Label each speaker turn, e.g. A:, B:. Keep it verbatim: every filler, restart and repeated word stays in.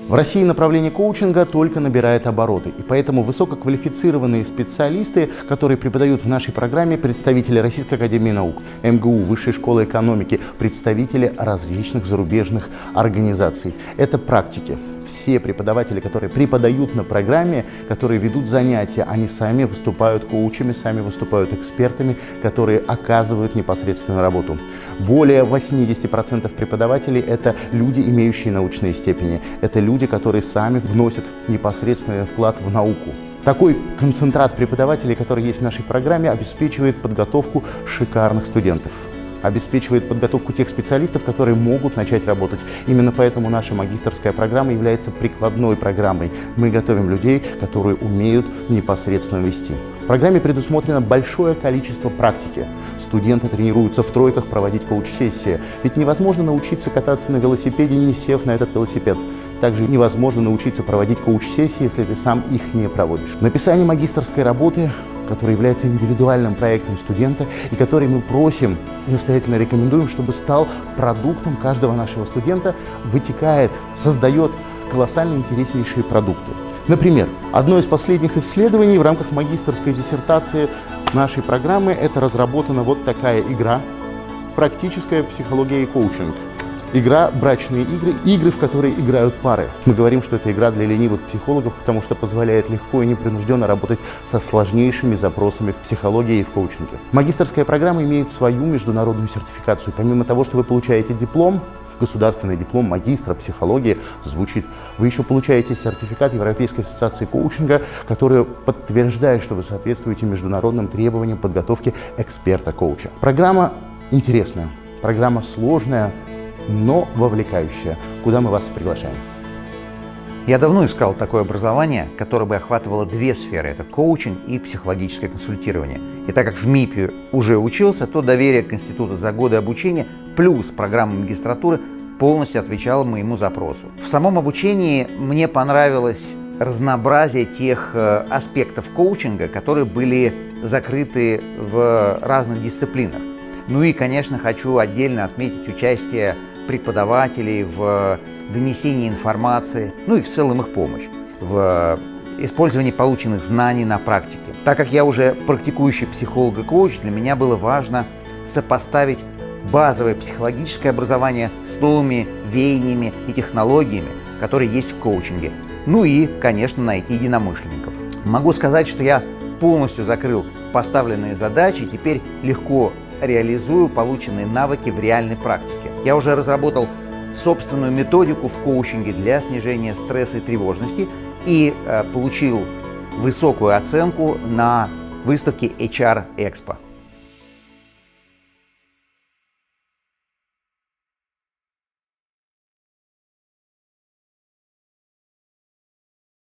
A: В России направление коучинга только набирает обороты, и поэтому высококвалифицированные специалисты, которые преподают в нашей программе, представители Российской академии наук, эм гэ у, Высшей школы экономики, представители различных зарубежных организаций. Это практики. Все преподаватели, которые преподают на программе, которые ведут занятия, они сами выступают коучами, сами выступают экспертами, которые оказывают непосредственную работу. Более восьмидесяти процентов преподавателей – это люди, имеющие научные степени. Это люди, которые сами вносят непосредственный вклад в науку. Такой концентрат преподавателей, который есть в нашей программе, обеспечивает подготовку шикарных студентов. Обеспечивает подготовку тех специалистов, которые могут начать работать. Именно поэтому наша магистерская программа является прикладной программой. Мы готовим людей, которые умеют непосредственно вести. В программе предусмотрено большое количество практики. Студенты тренируются в тройках проводить коуч-сессии. Ведь невозможно научиться кататься на велосипеде, не сев на этот велосипед. Также невозможно научиться проводить коуч-сессии, если ты сам их не проводишь. Написание магистерской работы, который является индивидуальным проектом студента и который мы просим и настоятельно рекомендуем, чтобы стал продуктом каждого нашего студента, вытекает, создает колоссально интереснейшие продукты. Например, одно из последних исследований в рамках магистерской диссертации нашей программы – это разработана вот такая игра «Практическая психология и коучинг». Игра «Брачные игры», игры, в которые играют пары. Мы говорим, что это игра для ленивых психологов, потому что позволяет легко и непринужденно работать со сложнейшими запросами в психологии и в коучинге. Магистерская программа имеет свою международную сертификацию. Помимо того, что вы получаете диплом, государственный диплом магистра психологии звучит, вы еще получаете сертификат Европейской ассоциации коучинга, который подтверждает, что вы соответствуете международным требованиям подготовки эксперта-коуча. Программа интересная, программа сложная, но вовлекающая, куда мы вас приглашаем.
B: Я давно искал такое образование, которое бы охватывало две сферы – это коучинг и психологическое консультирование. И так как в МИПе уже учился, то доверие к институту за годы обучения плюс программа магистратуры полностью отвечало моему запросу. В самом обучении мне понравилось разнообразие тех э, аспектов коучинга, которые были закрыты в разных дисциплинах. Ну и, конечно, хочу отдельно отметить участие преподавателей в донесении информации, ну и в целом их помощь в использовании полученных знаний на практике. Так как я уже практикующий психолог и коуч, для меня было важно сопоставить базовое психологическое образование с новыми веяниями и технологиями, которые есть в коучинге. Ну и, конечно, найти единомышленников. Могу сказать, что я полностью закрыл поставленные задачи и теперь легко реализую полученные навыки в реальной практике. Я уже разработал собственную методику в коучинге для снижения стресса и тревожности и э, получил высокую оценку на выставке эйч ар Экспо.